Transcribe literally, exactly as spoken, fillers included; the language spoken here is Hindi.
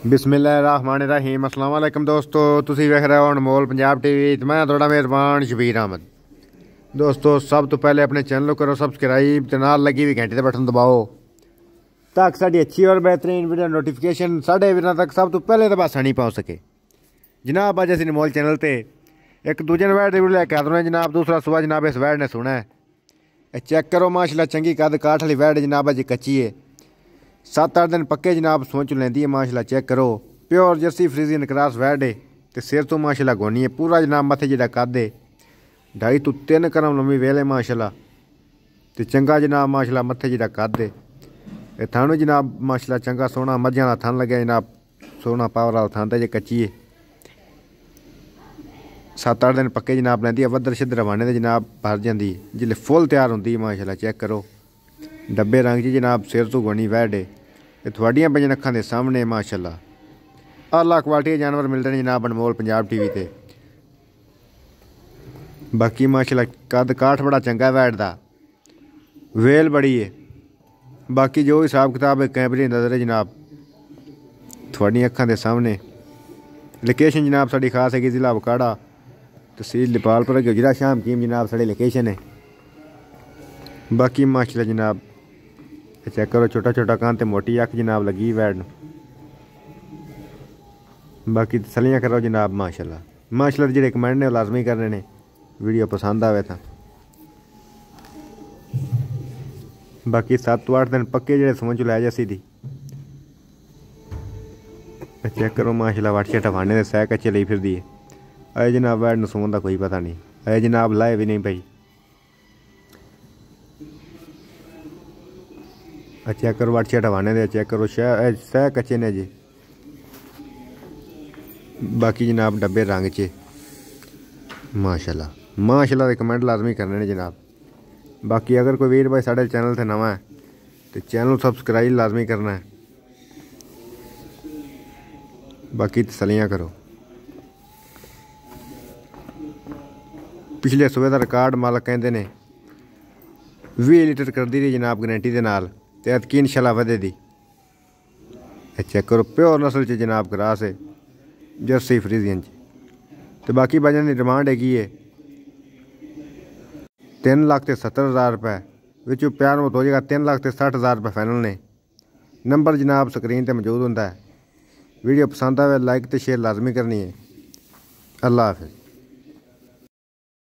बिस्मिल्लाहिर्रहमानिर्रहीम। अस्सलाम वालेकुम दोस्तों, तुसी वेख रहे हो अनमोल पंजाब टीवी। तो मैं थोड़ा मेहरबान शबीर अहमद। दोस्तों सब तो पहले अपने चैनल को करो सब्सक्राइब ते नाल लगी हुई घंटे का बटन दबाओ ताकि साड़ी अच्छी और बेहतरीन वीडियो नोटिफिकेशन साढ़े वीरों तक सब तो पहले तो बस नहीं पहुँच सके। जनाब अज असी अनमोल चैनल पर एक दूजे ने वैड रिव्यू लैके आदर जनाब। दूसरा सुबह जनाब इस वैड ने सुना है, चेक करो माशाल्लाह चंगी कद काठ वाली वैड जनाब अज कच्ची है, सत्त अठ दिन पक्के जनाब सोच लेंदी है माशाल्लाह। चेक करो प्योर जर्सी फ्रीजियन क्रॉस वैड है तो सिर तो माशाल्लाह गोनी है पूरा जनाब। मत्थे जिहड़ा कद है ढाई तो तीन करम लम्बी वेल है माशाल्लाह। तो चंगा जनाब माशाल्लाह मत्थे जिहड़ा कद है। थानू जनाब माशाल्लाह चंगा सोहना मझां दा थन लग्या जनाब, सोहना पावर वाला थन ते जे कच्ची है। सत्त अठ दिन पक्के जनाब लैंदी है, वद्धर शिद्धर रवाने ते जनाब भर जाती है जिसले फुल तैयार होंदी है माशाल्लाह। चेक करो डब्बे रंग च जनाब सिर तो गोनी वैड है। थोड़ियां पईयां अखां दे सामने माशाल्लाह आला क्वालिटी जानवर मिलते हैं जनाब अनमोल पंजाब टीवी ते। बाकी माशाल्लाह कद काठ बड़ा चंगा वैड दा, वेल बड़ी है। बाकी जो हिसाब किताब है कैमरे नज़र है जनाब थोड़ी अखां दे सामने। लोकेशन जनाब साड़ी खास है जिला बकाड़ा तहसील लिपालपुर गुजरा शाम कीम जनाब साड़ी लोकेशन है। बाकी माशाल्लाह जनाब चेक करो छोटा छोटा कान ते मोटी अख जनाब लगी वैड नूं। बाकी तसलियां करो जनाब माशाल्लाह। माशाल्लाह जो कमेंट ने लाजमी करने ने, वीडियो पसंद आवे तो। बाकी सत्त तो अठ दिन पक्के जो समझ लै जैसी दी। चेक करो माशाल्लाह वट शट हवाने दे सह कच्चे ली फिरदी है। अजे जनाब वैड नूं सून दा कोई पता नहीं, अजे जनाब लाए भी नहीं पई। चेक करो वट शट हवाने दे, चेक करो शह सह कच्चे ने जी। बाकी जनाब डब्बे रंग च माशाल्लाह माशाल्लाह दे कमेंट लाजमी करने ने जनाब। बाकी अगर कोई वीर भाई साढ़े चैनल से नवा है तो चैनल सब्सक्राइब लाजमी करना है। बाकी तसलियां करो। पिछले सूबे का रिकॉर्ड मालक कहते ने भी लीटर करती रही जनाब गारंटी के नाल ते अदकी इंशाल्लाह वधे दी। चेक करो प्योर नस्ल च जनाब क्रॉस है जर्सी फ्रीजियन च। तो बाकी वजन की डिमांड हैगी है तीन लाख ते सत्तर हज़ार रुपये विचों प्यार मुहत हो जाएगा तीन लाख ते सठ हज़ार रुपये फाइनल ने। नंबर जनाब स्क्रीन पर मौजूद होंदा है। वीडियो पसंद आए लाइक तो शेयर लाजमी करनी है। अल्लाह हाफिज़।